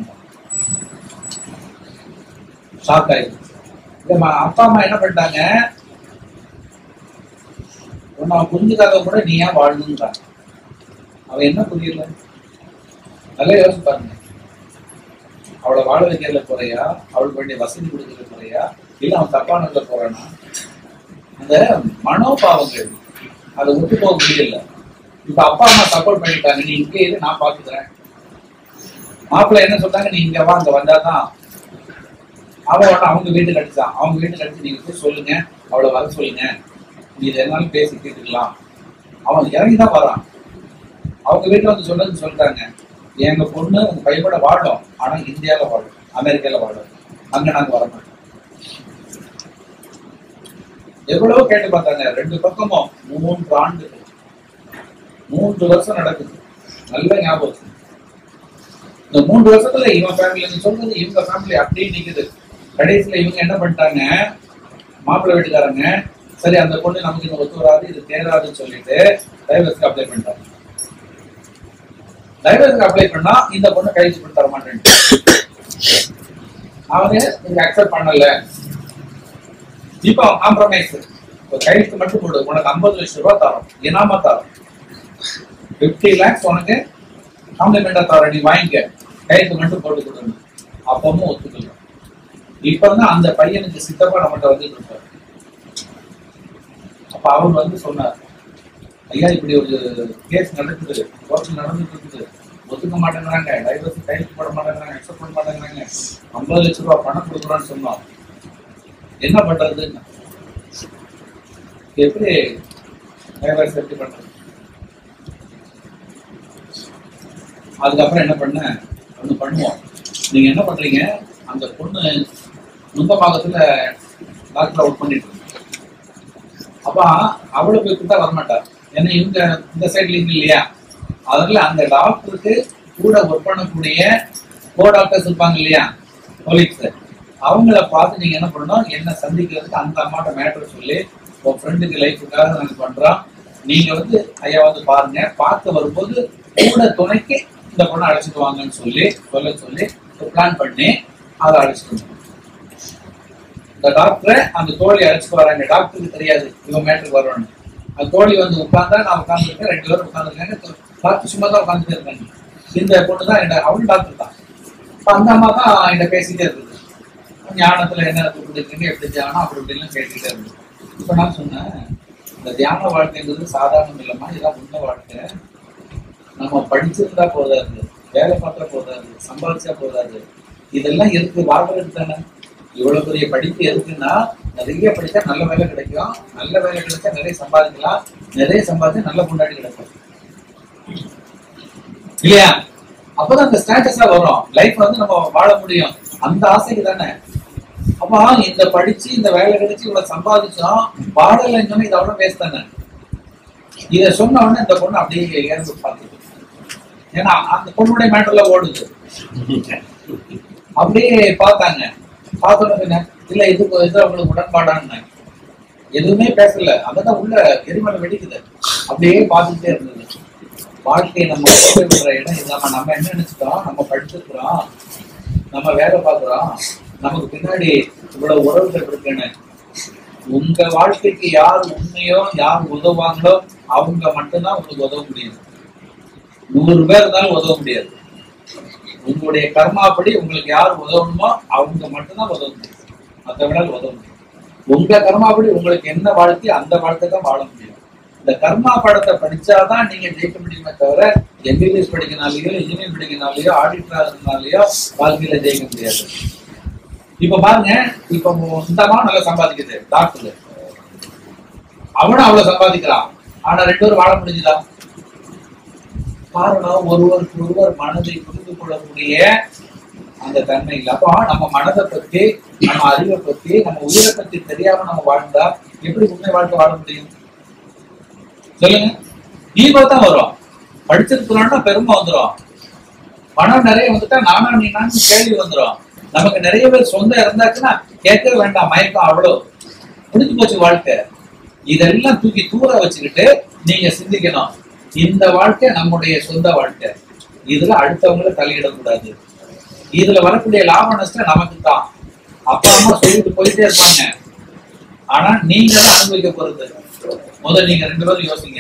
Speaker 1: ஷாக் ஆயிடுச்சு. அப்பா அம்மா என்ன பண்ணிட்டாங்க, உன்னை அவன் புரிஞ்சுக்காத கூட நீ ஏன் வாழணுன்றாங்க. அவன் என்ன புரியல? நல்லா யோசிச்சு பாருங்க. அவளை வாழ வைக்கிறதுல குறையா, அவளுக்கு வேண்டிய வசதி கொடுக்கறதுல குறையா, இல்ல அவன் தப்பானதுல போறானா? அந்த மனோபாவங்கள் அதை ஒத்து போக முடியல. இப்ப அப்பா அம்மா சப்போர்ட் பண்ணிட்டாங்க, நீ இங்கே இரு, நான் பாத்துக்கிறேன். மாப்பிள்ள என்ன சொல்றாங்க, நீ இங்க வா, அங்க வந்தாதான். அவன் அவங்க வீட்டுக்கு அடிச்சான். அவங்க வீட்டுக்கு அடிச்சு நீங்க போய் சொல்லுங்க, அவளை வர சொல்லுங்க, நீ இதை என்னாலும் பேசி கேட்டுக்கலாம். அவன் இறங்கிதான் வரான். அவங்க வீட்டுல வந்து சொல்றது சொல்லிட்டாங்க, எங்க பொண்ணு உங்க பையனோட வாழும், ஆனா இந்தியாவில வாழும், அமெரிக்கால வாழும், அங்க நாங்க வர மாட்டோம். எவ்வளவோ கேட்டு பார்த்தாங்க. ரெண்டு பக்கமும் மூன்று ஆண்டுகள், மூன்று வருஷம் நடக்குது. நல்ல ஞாபகம். இந்த மூன்று வருஷத்துல இவன் ஃபேமிலி சொல்றது, இவங்க ஃபேமிலி அப்படியே நிக்குது. கடைசியில இவங்க என்ன பண்ணிட்டாங்க, மாப்பிள்ளை வீட்டுக்காரங்க, சரி அந்த பொண்ணு நமக்கு இன்னும் ஒத்து வராது, இது தேராதுன்னு சொல்லிட்டு டைவர்ஸ்க்கு அப்ளை பண்ணிட்டாங்க. டைவர்ஸ்க்கு அப்ளை பண்ணா இந்த பொண்ணு கைது பண்ணி தர மாட்டேன். அவங்க நீங்க அக்செப்ட் பண்ணல. இப்போ காம்ப்ரமைஸ், கைதுக்கு மட்டும் போடு, உனக்கு ஐம்பது லட்சம் ரூபாய் தரோம், இனாமா தரோம், பிப்டி லேக்ஸ் உனக்கு காம்ப்ளிமெண்டா தரோம், நீ வாங்கிக்க, கைதுக்கு மட்டும் போட்டு கொடுங்க. அப்பவும் ஒத்துக்கல. இப்பதான் அந்த பையனுக்கு சித்தப்பா நம்மகிட்ட வந்துட்டு இருப்பாரு. அப்ப அவர் வந்து சொன்னார், ஐயா இப்படி ஒரு கேஸ் நடக்குது, கோர்ட்ல நடந்துட்டு இருக்குது, ஒத்துக்க மாட்டேங்கிறாங்க, டைவர்ஸ் கைது போட மாட்டேங்கிறாங்க, அக்செப்ட் பண்ண மாட்டேங்கிறாங்க, ஐம்பது லட்சம் ரூபாய் பணம் கொடுக்குறான்னு சொன்னோம், என்ன பண்றதுன்னு. எப்படி டைவர்ஸ் எப்படி பண்றது? அதுக்கப்புறம் என்ன பண்ண, ஒண்ணு பண்ணுவோம், நீங்க என்ன பண்றீங்க, அந்த பொண்ணு நுங்கபாகத்துல டாக்டர் ஒர்க் பண்ணிட்டு இருக்கு. அப்ப அவ்வளவு போய் கூட்டா வரமாட்டார், ஏன்னா இவங்க இந்த சைட்ல இருக்கு இல்லையா. அதனால அந்த டாக்டருக்கு கூட ஒர்க் பண்ணக்கூடிய கோ டாக்டர்ஸ் இருப்பாங்க இல்லையா, கொலீக்ஸ், அவங்கள பார்த்து நீங்க என்ன பண்ணணும், என்ன சந்திக்கிறதுக்கு அந்த அம்மாட்ட மேட்டர் சொல்லி, உங்க ஃப்ரெண்டுக்கு லைஃபுக்காக நாங்க பண்றோம், நீங்க வந்து ஐயா வந்து பாருங்க, பார்க்க வரும்போது கூட துணைக்கு இந்த பொண்ணை அழைச்சிட்டு வாங்கன்னு சொல்லி சொல்ல சொல்லி பிளான் பண்ணி அதை அழைச்சிட்டு இந்த டாக்டரை அந்த தோழி அழைச்சிட்டு வராங்க. டாக்டருக்கு தெரியாது இவன் மேட்டருக்கு வரணும்னு. அந்த தோழி வந்து உட்கார்ந்தா நான் உட்காந்துருக்கேன், ரெண்டு பேரும் உட்காந்துருக்காங்க, டாக்டர் சும்மா தான் உட்காந்துட்டே இருக்காங்க. இந்த பொண்ணு தான் என்ன, அவள் டாக்டர் தான். அந்த அம்மா தான் என்கிட்ட பேசிட்டே இருக்குது, ஞானத்துல என்ன கொடுத்துருக்கீங்க, எப்படி தியானம் அப்படி இப்படிலாம் கேட்டுக்கிட்டே இருந்தது. இப்ப நான் சொன்னேன், இந்த தியான வாழ்க்கைங்கிறது சாதாரணம் இல்லைம்மா, இதான் உண்மை வாழ்க்கை. நம்ம படிச்சிருந்தா போதாது, வேலை பார்த்தா போதாது, சம்பாதிச்சா போதாது, இதெல்லாம் இருக்கு வாழ்றதுக்கு தானே. இவ்வளவு பெரிய படிப்பு எதுக்குன்னா, நிறைய படிச்சா நல்ல வேலை கிடைக்கும், நல்ல வேலை கிடைச்சா நிறைய சம்பாதிக்கலாம், நிறைய சம்பாதிச்சா நல்ல முன்னாடி கிடைக்கும் இல்லையா. அப்பதான் அந்த ஸ்டேட்டஸா வரும், லைஃப் வந்து நம்ம வாழ முடியும், அந்த ஆசைக்கு தானே. அப்ப அப்பா இந்த படிச்சு இந்த வேலை கிடைச்சு இவ்வளவு சம்பாதிச்சோம், பாடலைன்னு சொன்னா இதை அவ்வளவு வேஸ்ட் தானே. இதை சொன்ன உடனே இந்த பொண்ணு அப்படியே ஏறந்து பார்த்துது. ஏன்னா அந்த பொண்ணுடைய மேட்டர்ல ஓடுது. அப்படியே பார்த்தாங்க. பார்த்தோன்னு இல்ல இது இது அவங்களுக்கு உடன்பாடான்னு எதுவுமே பேசல. அங்கதான் உள்ள எரிமலை வெடிக்குது. அப்படியே பார்த்துட்டே இருந்தது. வாழ்க்கையை நம்ம விடுற இடம் இல்லாம நம்ம என்ன நினைச்சிட்டோம், நம்ம படிச்சிருக்கிறோம், நம்ம வேலை பார்க்கிறோம், நமக்கு பின்னாடி இவ்வளவு உறவுகள் இருக்குன்னு. உங்க வாழ்க்கைக்கு யார் உண்மையோ யார் உதவுவாங்களோ அவங்க மட்டும்தான் உங்களுக்கு உதவ முடியும். நூறு பேர் இருந்தாலும் உதவ முடியாது. உங்களுடைய கர்மாப்படி உங்களுக்கு யார் உதவணுமோ அவங்க மட்டும்தான் உதவ முடியும். மற்றவங்களால உதவ முடியும். உங்க கர்மாப்படி உங்களுக்கு என்ன வாழ்க்கை அந்த வாழ்க்கை தான் வாழ முடியும். இந்த கர்மா படத்தை படிச்சாதான் நீங்க ஜெயிக்க முடியுமே தவிர எம்பிபிஎஸ் படிக்கனாலேயோ இன்ஜினியரிங் படிக்கனாலேயோ ஆடிட்டரா இருந்தாலேயோ வாழ்க்கையில ஜெயிக்க முடியாது. இப்ப பாருங்க, இப்ப இந்தமா நல்லா சம்பாதிக்குது டாக்டர், அவனும் அவ்வளவு சம்பாதிக்கிறான். ஆனா ரெண்டு பேரும் வாழ முடிஞ்சுதா? காரணம் ஒருவருக்கு ஒருவர் மனதை புரிந்து கொள்ளக்கூடிய அந்த தன்மை இல்லை. அப்போ நம்ம மனதை பத்தி, நம்ம அறிவை பத்தி, நம்ம உயிரை பத்தி தெரியாம நம்ம வாழ்ந்தா எப்படி உண்மை வாழ்க்கை வாழ முடியும் சொல்லுங்க? ஈகோ தான் வரும். படிச்சிருக்கிறோம்னா பெருமை வந்துடும். பணம் நிறைய வந்துட்டா நானா நீ நான் கேள்வி வந்துடும். நமக்கு நிறைய பேர் சொந்தம் இருந்தாச்சுன்னா கேட்கவே வேண்டாம், மயக்கம் அவ்வளவு முடிஞ்சு போச்சு வாழ்க்கை. இதெல்லாம் தூக்கி தூர வச்சுக்கிட்டு நீங்க சிந்திக்கணும், இந்த வாழ்க்கை நம்முடைய சொந்த வாழ்க்கை, இதுல அடுத்தவங்களை தலையிடக்கூடாது. இதுல வரக்கூடிய லாப நஷ்டம் நமக்கு தான். அப்பா அம்மா சொல்லிட்டு போயிட்டே இருப்பாங்க, ஆனா நீங்க தான் அனுபவிக்க போறது. முதல்ல நீங்க ரெண்டு பேரும் யோசிங்க.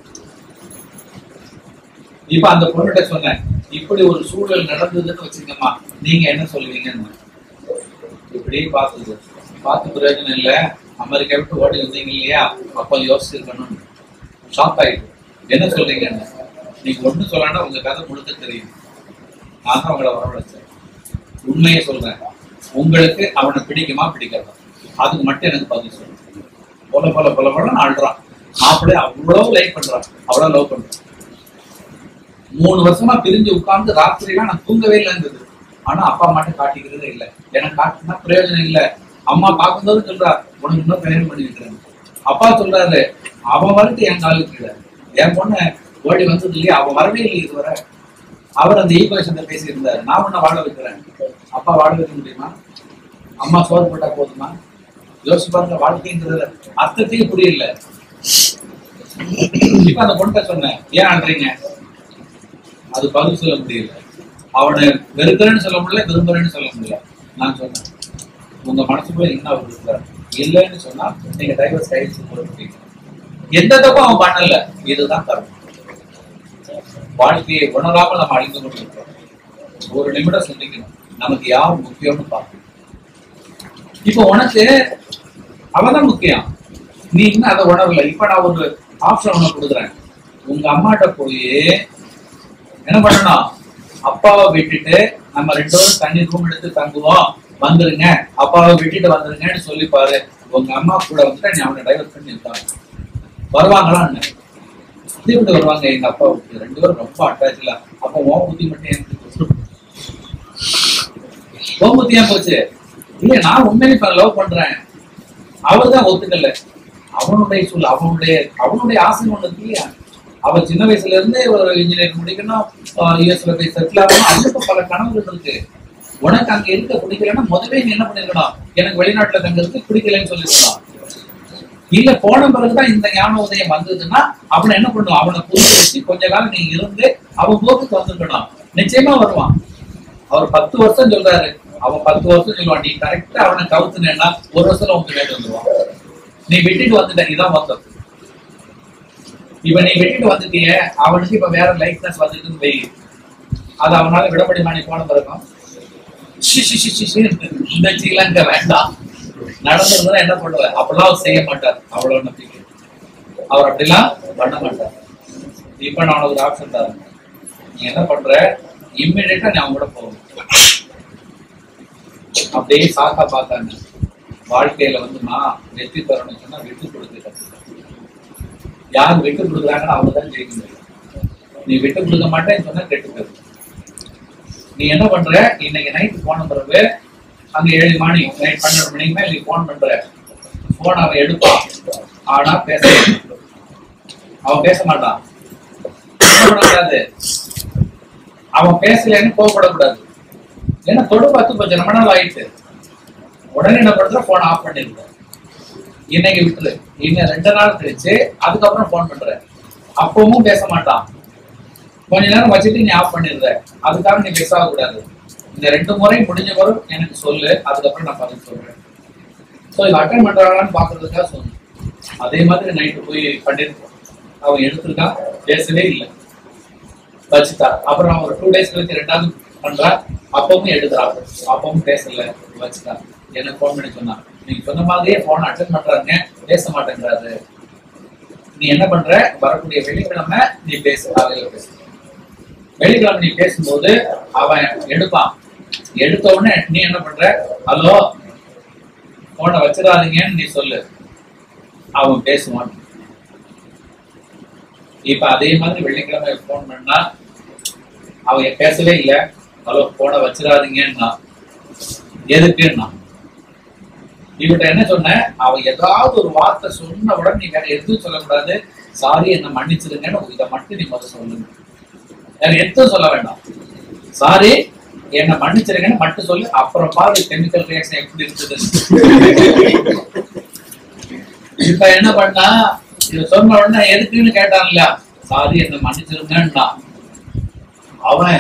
Speaker 1: இப்ப அந்த பொண்ணுகிட்ட சொன்னேன், இப்படி ஒரு சூழல் நடந்ததுன்னு வச்சுக்கோமா, நீங்க என்ன சொல்லுவீங்கன்னு. இப்படி பார்த்தது பார்த்து பிரயோஜனம் இல்லை, அமெரிக்கா விட்டு ஓடி வந்தீங்க இல்லையா, அப்ப யோசிச்சிருக்கணும். ஷாக் ஆயிட்டு என்ன சொல்றீங்கன்னு. நீங்க ஒண்ணு சொல்லனா உங்க கதை முழுக்க தெரியும். நான் தான் உங்களை வரவழைச்சேன். உண்மையை சொல்றேன், உங்களுக்கு அவனை பிடிக்குமா பிடிக்காதா அதுக்கு மட்டும் எனக்கு பதில் சொல்லுங்க. போல போல போல போல ஆள்றான், மாப்பிள்ளை அவ்வளவு லைக் பண்றான், அவ்வளவு லவ் பண்றான். மூணு வருஷமா பிரிஞ்சு உட்கார்ந்து ராத்திரிலாம் நான் தூங்கவே இல்லைன்றது. ஆனா அப்பா அம்மாட்ட காட்டிக்கிறதே இல்லை. எனக்கு காட்டினா பிரயோஜனம் இல்லை. அம்மா பார்க்கும்போது சொல்றா, உனக்கு இன்னும் கல்யாணம் பண்ணி வைக்கிறேன். அப்பா சொல்றாரு, அவன் வரட்டு என் காலுக்கு இல்லை, என் பொண்ணு ஓடி வந்தது இல்லையா, அவன் வரவே இல்லை இதுவரை. அவர் அந்த ஈக்குவேஷன் பேசி இருந்தாரு, நான் உன்னை வாழ வைக்கிறேன். அப்பா வாழ வைக்க முடியுமா? அம்மா சோறு போட்டா போதுமா? யோசிச்சு பாருங்க, வாழ்க்கைன்றது அர்த்தத்தையும் புரியல. இப்ப அந்த பொண்ணை சொன்னேன், ஏன் ஆடுறீங்க? அது பதில் சொல்ல முடியல. அவனை வெறுக்கிறேன்னு சொல்ல முடியல, விரும்புறேன்னு சொல்ல முடியல. நான் சொன்னேன், உங்க மனசுக்குள்ள என்ன அவர் இருக்கிறார், இல்லைன்னு சொன்னா நீங்க டைவர்ஸ் கைது போடுறீங்க. எந்த தப்பும் அவன் பண்ணல, இதுதான் கர்மம். வாழ்க்கையை உணராமல் நம்ம அழிந்து கொண்டு இருக்கிறோம். ஒரு நிமிடம் சிந்திக்கணும், நமக்கு யார் முக்கியம்னு பார்க்கணும். இப்ப உனக்கு அவதான் முக்கியம், நீ இன்னும் அதை உணரல. இப்ப நான் ஒரு ஆப்ஷன் ஒண்ணு கொடுக்குறேன். உங்க அம்மாட்ட போய் என்ன பண்ணணும், அப்பாவை விட்டுட்டு நம்ம ரெண்டு பேரும் தனி ரூம் எடுத்து தங்குவோம், வந்துருங்க, அப்பாவை விட்டுட்டு வந்துருங்கன்னு சொல்லி பாரு. உங்க அம்மா கூட வந்துட்டு நீ அவனை டைவர்ஸ் பண்ணி இருக்காங்க, வருவாங்களான்னு இப்படி வருவாங்க. எங்க அப்பாவுக்கு ரெண்டு பேரும் ரொம்ப அட்டாச் இல்ல. அப்ப உன் புத்தி மட்டும் ஏன் உன் புத்தி ஏன் போச்சு? இல்ல நான் உண்மையிலே இப்ப லவ் பண்றேன், அவர் தான் ஒத்துக்கல. அவனுடைய சூழல், அவனுடைய அவனுடைய ஆசை ஒண்ணு இருக்கு இல்லையா. அவன் சின்ன வயசுல இருந்தே ஒரு இன்ஜினியரிங் முடிக்கணும், யூஎஸ்ல போய் செட்டில் ஆகணும், அதுக்கு பல கனவுகள் இருக்கு. உனக்கு அங்க இருக்க பிடிக்கலன்னா முதவே நீ என்ன பண்ணிருக்கணும், எனக்கு வெளிநாட்டுல தங்கிறதுக்கு பிடிக்கலன்னு சொல்லிருக்கணும். இல்ல போன பிறகுதான் இந்த ஞான உதயம் வந்ததுன்னா அவனை என்ன பண்ணுவான், அவனை புரிஞ்சு வச்சு கொஞ்ச காலம் நீ இருந்து அவன் போக்குக்கு வந்துருக்கணும். நிச்சயமா வருவான். அவர் பத்து வருஷம் சொல்றாரு, அவன் பத்து வருஷம் சொல்லுவான். நீ கரெக்டா அவனை கவுத்துனேன்னா ஒரு வருஷத்துல உங்க கேட்டு வந்துருவான். நீ விட்டுட்டு வந்துட்ட, நீதான் மொத்தம். இப்ப நீ விட்டுட்டு வந்துட்டிய, அவனுக்கு இப்ப வேற லைஃப்னஸ் வந்துட்டுன்னு வை, அது அவனால விட முடியுமா? நீ போன பிறகும் இந்த சீலங்க வேண்டாம் நடந்ததுதான் என்ன பண்ணுவார், அப்படிலாம் அவர் செய்ய மாட்டார். அவ்வளவு நம்பிக்கை, அவர் அப்படிலாம் பண்ண மாட்டார். இப்ப நான் ஒரு ஆப்ஷன் தரேன், நீ என்ன பண்ற, இம்மிடியேட்டா நீ அவங்க கூட போகணும். அப்படியே சாக்கா பார்த்தாங்க. வாழ்க்கையில வந்து நான் வெற்றி பெறணும்னு சொன்னா விட்டு கொடுத்து கத்துக்க. யார் விட்டு கொடுக்குறாங்கன்னு அவங்க தான் ஜெயிக்க முடியும். நீ விட்டு கொடுக்க மாட்டேன்னு சொன்னா கெட்டு போயிடும். நீ என்ன பண்ற, இன்னைக்கு நைட்டு போன பிறகு அங்க ஏழு மணி நைட் பன்னெண்டு மணிக்கு மேல நீ போன் பண்ற, போன் அவன் எடுப்பான், ஆனா பேச அவன் பேச மாட்டான். கூடாது, அவன் பேசலன்னு கோவப்படக்கூடாது. ஏன்னா தொடு பார்த்து கொஞ்சம் ரொம்ப நாள் ஆயிடுச்சு, உடனே என்ன பண்ற போன் ஆஃப் பண்ணிருக்க, இன்னைக்கு விட்டுரு, இன்னும் ரெண்டு நாள் கழிச்சு அதுக்கப்புறம் போன் பண்ற, அப்பவும் பேச மாட்டான். கொஞ்ச நேரம் வச்சுட்டு நீ ஆஃப் பண்ணிடுற, அதுக்காக நீ பேச கூடாது. இந்த ரெண்டு முறை முடிஞ்ச வரும் எனக்கு சொல்லு, அதுக்கப்புறம் நான் பதில் சொல்றேன். ஸோ இது அட்டன் பண்றாங்களான்னு பாக்குறதுக்காக சொல்லு. அதே மாதிரி நைட்டு போய் பண்ணிருக்கோம், அவன் எடுத்திருக்கான், பேசவே இல்லை, வச்சுட்டா. அப்புறம் அவன் ஒரு டூ டேஸ் கழிச்சு ரெண்டாவது பண்றா, அப்பவும் எடுக்கிறான், அப்பவும் பேசல, வச்சுட்டா. எனக்கு போன் பண்ணி சொன்னான், நீங்க சொன்ன மாதிரியே போன் அட்டன் பண்றாங்க, பேச மாட்டேங்கிறாரு, நீ என்ன பண்ற, வரக்கூடிய வெள்ளிக்கிழமை நீ பேசு, காலையில பேசு. வெள்ளிக்கிழமை நீ பேசும்போது அவன் எடுப்பான், எடுத்த உடனே நீ என்ன பண்ற, ஹலோ போனை வச்சிடாதீங்கன்னு நீ சொல்லு, அவன் பேசுவான். இப்ப அதே மாதிரி வெள்ளிக்கிழமை போன் பண்ணா அவன் பேசவே இல்லை, ஹலோ போனை வச்சிடாதீங்கன்னா எதுக்குன்னா, இவட்ட என்ன சொன்ன, அவன் ஏதாவது ஒரு வார்த்தை சொன்ன உடனே நீ வேற எதுவும் சொல்லக்கூடாது, சாரி என்ன மன்னிச்சிருங்கன்னு இதை மட்டும் நீ முதல்ல சொல்லுங்க, வேற எதுவும் சொல்ல வேண்டாம், சாரி என்ன மன்னிச்சிருங்கன்னு மட்டும் சொல்லு, அப்புறம் பாரு கெமிக்கல் ரியாக்ஷன் எப்படி இருக்குது. இப்ப என்ன பண்ணா, இது சொன்ன உடனே எதுக்குன்னு கேட்டான்ல, சாரி என்ன மன்னிச்சிருங்கன்னா அவன்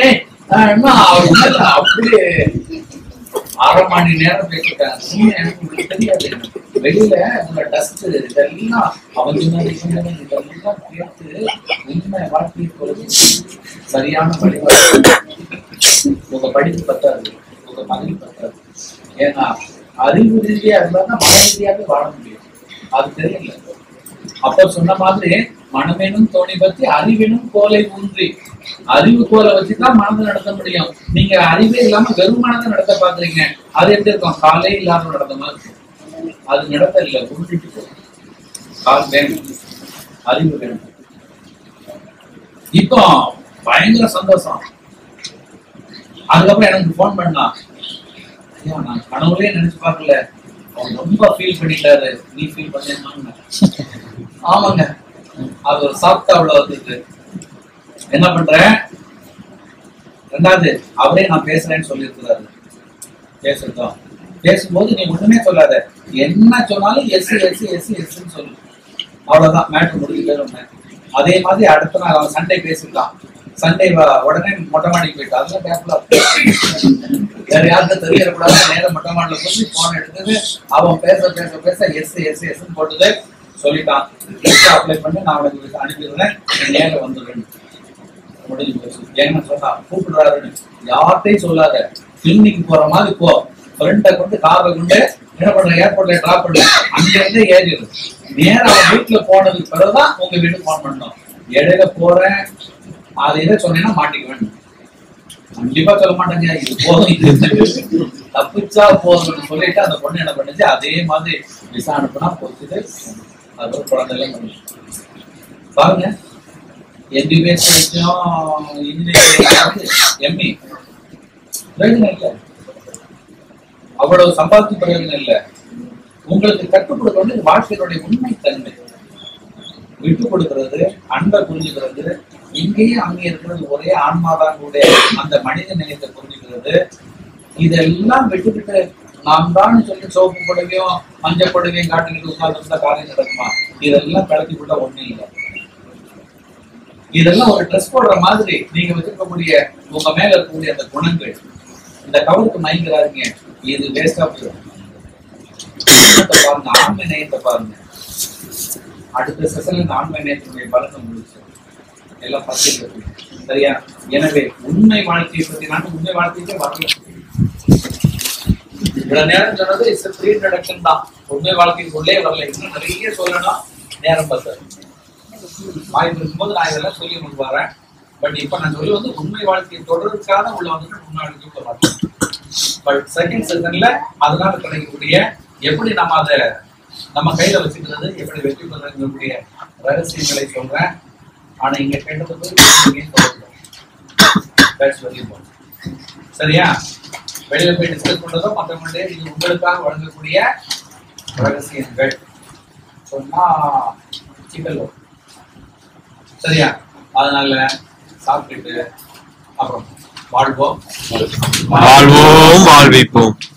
Speaker 1: அப்படியே அரை மணி நேரம் பேசிட்டான். எனக்கு தெரியாது, வெளியில உங்க டஸ்ட் இதெல்லாம் அவன் இதெல்லாம் கேட்டு உண்மை வாழ்க்கை பொழுது சரியான வழிபாடு. உங்க படிப்பு பத்தாது, உங்க மகிழ்ச்சி பத்தாது. ஏன்னா அறிவு ரீதியா இருந்தாதான் மன ரீதியாவே வாழ முடியும், அது தெரியல. அப்ப சொன்ன மாதிரி மனமேனும் தோணி பத்தி அறிவினும் கோலை ஊன்றி, அறிவு கோலை வச்சுதான் மனதை நடத்த முடியும். நீங்க அறிவே இல்லாம வெறும் மனதை நடத்த பாக்குறீங்க, அது எப்படி இருக்கும், காலே இல்லாம நடந்த மாதிரி. அது நடத்த இல்லை, உருட்டிட்டு போகும். கால் வேணும், அறிவு வேணும். இப்போ பயங்கர சந்தோஷம். அதுக்கப்புறம் எனக்கு போன் பண்ணா, ஐயா நான் கனவுலயே நினைச்சு பார்க்கல, அவன் ரொம்ப ஃபீல் பண்ணிட்டாரு, நீ ஃபீல் பண்ண. ஆமாங்க, அது ஒரு சாப்பிட்டா அவ்வளவு வந்துருக்கு. என்ன பண்றேன், ரெண்டாவது அவரே நான் பேசுறேன்னு சொல்லியிருக்கிறாரு, பேசுறோம். பேசும்போது நீ ஒண்ணுமே சொல்லாத, என்ன சொன்னாலும் எஸ் எஸ் எஸ் எஸ்ன்னு சொல்லு, அவ்வளவுதான், மேட்ரு முடிஞ்சுட்டு. அதே மாதிரி அடுத்த நாள் அவன் சண்டே பேசிட்டான், சண்டே உடனே மொட்டை மாடிக்கு போயிட்டான். அதெல்லாம் கேப்ல வேற யாருக்கும் தெரியக்கூடாது, நேரம் மொட்டை மாடியில போய் போன் எடுத்தது, அவன் பேச பேச பேச எஸ் எஸ் எஸ்ன்னு போட்டது சொல்லிட்டான். அப்ளை பண்ணி நான் அவனுக்கு அனுப்பிடுறேன், நேரம் வந்துடுறேன், முடிஞ்சு போச்சு. என்ன சொன்னா, கூப்பிடுறாருன்னு யார்கிட்டையும் சொல்லாத, கிளினிக்கு போற மாதிரி போ, ஃப்ரெண்டை கொண்டு காரை கொண்டு என்ன பண்ற, ஏர்போர்ட்ல டிராப் பண்ண, அங்க இருந்தே ஏறிடு, நேரம் அவன் வீட்டுல போனதுக்கு பிறகுதான் உங்க வீட்டுக்கு போன் பண்ணணும். இடையில போறேன் அது இதை சொன்னீங்கன்னா மாட்டிக்க வேண்டும், கண்டிப்பா சொல்ல மாட்டேங்க, இது போதும், தப்பிச்சா போதும்னு சொல்லிட்டு அந்த பொண்ணு என்ன பண்ணுச்சு, அதே மாதிரி விசா அனுப்புனா போச்சுட்டு அது ஒரு குழந்தைல பண்ணு. பாருங்க, எம்பிபிஎஸ் வச்சும் இன்ஜினியரிங் எம்இ பிரயோஜனம் இல்லை, அவ்வளவு சம்பாதிச்சு பிரயோஜனம் இல்லை. உங்களுக்கு கற்றுக் கொடுக்க வேண்டியது வாழ்க்கையினுடைய உண்மை தன்மை, விட்டு கொடுக்கிறது, அன்பை புரிஞ்சுக்கிறது, இங்கேயும் அங்கே இருக்கிறது ஒரே ஆன்மாதான் கூட, அந்த மனித நேயத்தை புரிஞ்சுக்கிறது. இதெல்லாம் விட்டுக்கிட்டு நாம் தான் சொல்லி சோப்பு புடவையும் மஞ்சள் புடவையும் காட்டிக்கிட்டு உட்கார்ந்து காரியம் நடக்குமா? இதெல்லாம் கலத்தி விட்டா ஒண்ணும் இல்லை. இதெல்லாம் ஒரு ட்ரெஸ் போடுற மாதிரி நீங்க வச்சிருக்கக்கூடிய உங்க மேல இருக்கக்கூடிய அந்த குணங்கள், இந்த கவருக்கு மயங்கிறாருங்க, இது வேஸ்டா போயிடும். பாருங்க, ஆண்மை நேயத்தை பாருங்க. அடுத்த செஷன்ல இந்த ஆண்மை நேயத்தினுடைய பலத்தை முடிச்சு எல்லாம் பத்தி சரியா. எனவே உண்மை வாழ்க்கையை பத்தி நான் உண்மை வாழ்க்கைக்கே வரல, இவ்வளவு நேரம் சொன்னது இட்ஸ் ப்ரீ இன்ட்ரோடக்ஷன் தான், உண்மை வாழ்க்கைக்குள்ளே வரல. இன்னும் நிறைய சொல்லணும், நேரம் பார்த்து வாய்ப்பு இருக்கும்போது நான் இதெல்லாம் சொல்லி கொண்டு வரேன். பட் இப்ப நான் சொல்லி வந்து உண்மை வாழ்க்கையை தொடர்றதுக்காக உள்ள வந்துட்டு முன்னாடி சொல்ல மாட்டேன். பட் செகண்ட் செஷன்ல அதனால கிடைக்கக்கூடிய எப்படி நம்ம அதை நம்ம கையில வச்சுக்கிறது, எப்படி வெற்றி பெறக்கூடிய ரகசியங்களை சொல்றேன். ஆனா இங்க கேட்டது போய் சரியா? வெளியில போய் டிஸ்கஸ் பண்றதோ மற்றவங்களுடைய இது உங்களுக்காக வழங்கக்கூடிய ரகசியங்கள் சொன்னா சிக்கல் வரும். சரியா? அதனால சாப்பிட்டுட்டு அப்புறம் வாழ்வோம்
Speaker 3: வாழ்வோம் வாழ்விப்போம்.